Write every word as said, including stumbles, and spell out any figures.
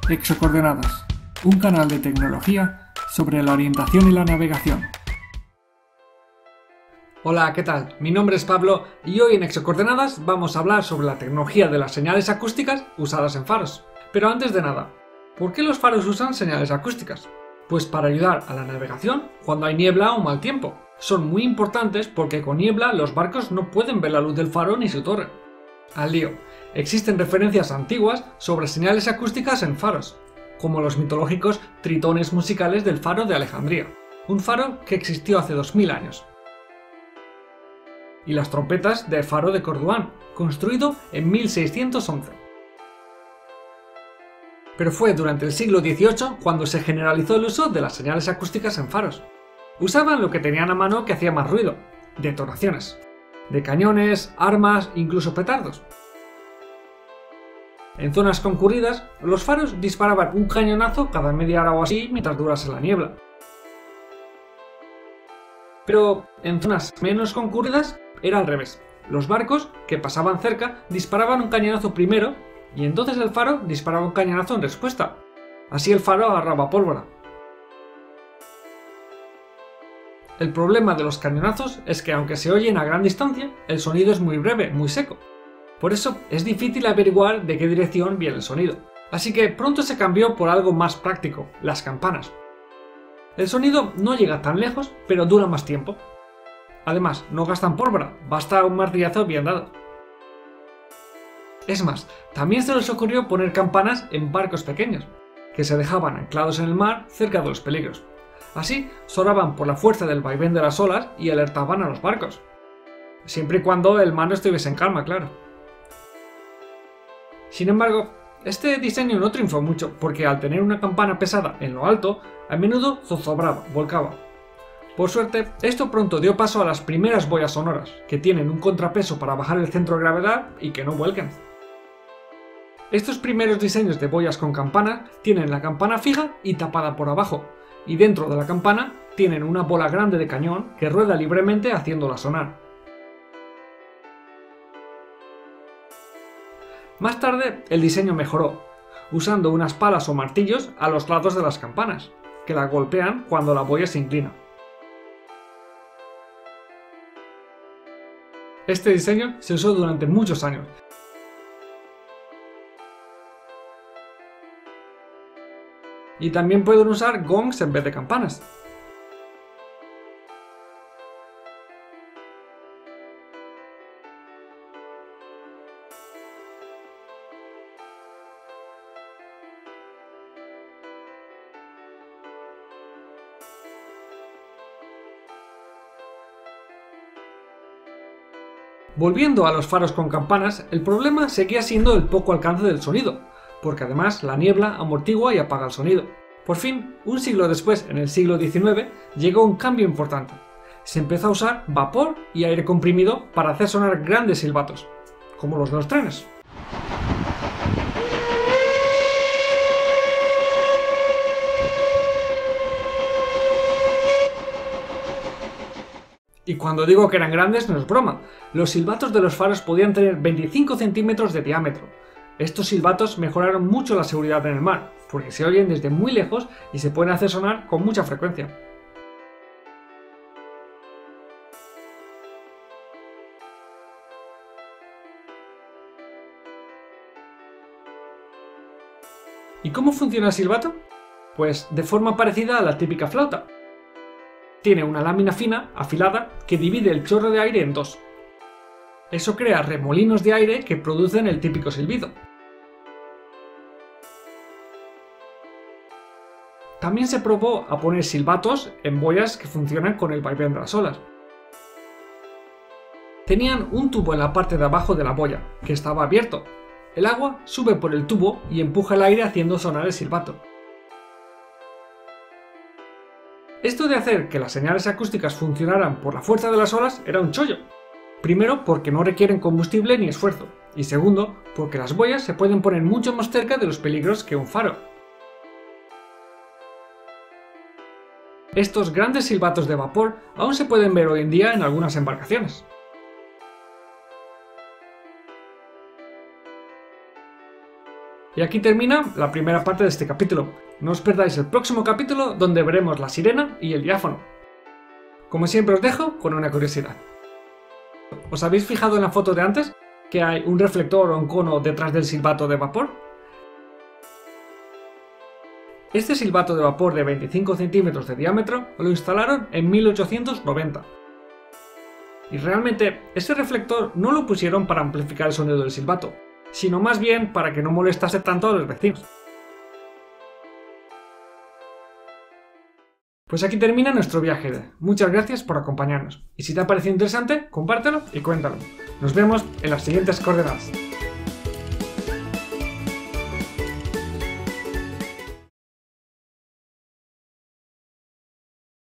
Exocoordenadas, un canal de tecnología sobre la orientación y la navegación. Hola, ¿qué tal? Mi nombre es Pablo y hoy en Exocoordenadas vamos a hablar sobre la tecnología de las señales acústicas usadas en faros. Pero antes de nada, ¿por qué los faros usan señales acústicas? Pues para ayudar a la navegación cuando hay niebla o mal tiempo. Son muy importantes porque con niebla los barcos no pueden ver la luz del faro ni su torre. Al lío. Existen referencias antiguas sobre señales acústicas en faros, como los mitológicos tritones musicales del faro de Alejandría, un faro que existió hace dos mil años. Y las trompetas del faro de Corduán, construido en mil seiscientos once. Pero fue durante el siglo dieciocho cuando se generalizó el uso de las señales acústicas en faros. Usaban lo que tenían a mano que hacía más ruido, detonaciones, de cañones, armas, incluso petardos. En zonas concurridas, los faros disparaban un cañonazo cada media hora o así mientras durase la niebla. Pero en zonas menos concurridas era al revés. Los barcos que pasaban cerca disparaban un cañonazo primero y entonces el faro disparaba un cañonazo en respuesta. Así el faro agarraba pólvora. El problema de los cañonazos es que aunque se oyen a gran distancia, el sonido es muy breve, muy seco. Por eso es difícil averiguar de qué dirección viene el sonido. Así que pronto se cambió por algo más práctico, las campanas. El sonido no llega tan lejos, pero dura más tiempo. Además, no gastan pólvora, basta un martillazo bien dado. Es más, también se les ocurrió poner campanas en barcos pequeños, que se dejaban anclados en el mar cerca de los peligros. Así, sonaban por la fuerza del vaivén de las olas y alertaban a los barcos. Siempre y cuando el mar no estuviese en calma, claro. Sin embargo, este diseño no triunfó mucho porque al tener una campana pesada en lo alto, a menudo zozobraba, volcaba. Por suerte, esto pronto dio paso a las primeras boyas sonoras, que tienen un contrapeso para bajar el centro de gravedad y que no vuelquen. Estos primeros diseños de boyas con campana tienen la campana fija y tapada por abajo, y dentro de la campana tienen una bola grande de cañón que rueda libremente haciéndola sonar. Más tarde, el diseño mejoró, usando unas palas o martillos a los lados de las campanas, que la golpean cuando la boya se inclina. Este diseño se usó durante muchos años. Y también pueden usar gongs en vez de campanas. Volviendo a los faros con campanas, el problema seguía siendo el poco alcance del sonido, porque además la niebla amortigua y apaga el sonido. Por fin, un siglo después, en el siglo diecinueve, llegó un cambio importante. Se empezó a usar vapor y aire comprimido para hacer sonar grandes silbatos, como los de los trenes. Y cuando digo que eran grandes no es broma, los silbatos de los faros podían tener veinticinco centímetros de diámetro. Estos silbatos mejoraron mucho la seguridad en el mar, porque se oyen desde muy lejos y se pueden hacer sonar con mucha frecuencia. ¿Y cómo funciona el silbato? Pues de forma parecida a la típica flauta. Tiene una lámina fina, afilada, que divide el chorro de aire en dos. Eso crea remolinos de aire que producen el típico silbido. También se probó a poner silbatos en boyas que funcionan con el vaivén de las olas. Tenían un tubo en la parte de abajo de la boya, que estaba abierto. El agua sube por el tubo y empuja el aire haciendo sonar el silbato. Esto de hacer que las señales acústicas funcionaran por la fuerza de las olas era un chollo. Primero, porque no requieren combustible ni esfuerzo, y segundo, porque las boyas se pueden poner mucho más cerca de los peligros que un faro. Estos grandes silbatos de vapor aún se pueden ver hoy en día en algunas embarcaciones. Y aquí termina la primera parte de este capítulo. No os perdáis el próximo capítulo donde veremos la sirena y el diáfono. Como siempre os dejo con una curiosidad. ¿Os habéis fijado en la foto de antes que hay un reflector o un cono detrás del silbato de vapor? Este silbato de vapor de veinticinco centímetros de diámetro lo instalaron en mil ochocientos noventa. Y realmente ese reflector no lo pusieron para amplificar el sonido del silbato, sino más bien para que no molestase tanto a los vecinos. Pues aquí termina nuestro viaje. Muchas gracias por acompañarnos. Y si te ha parecido interesante, compártelo y cuéntalo. Nos vemos en las siguientes coordenadas.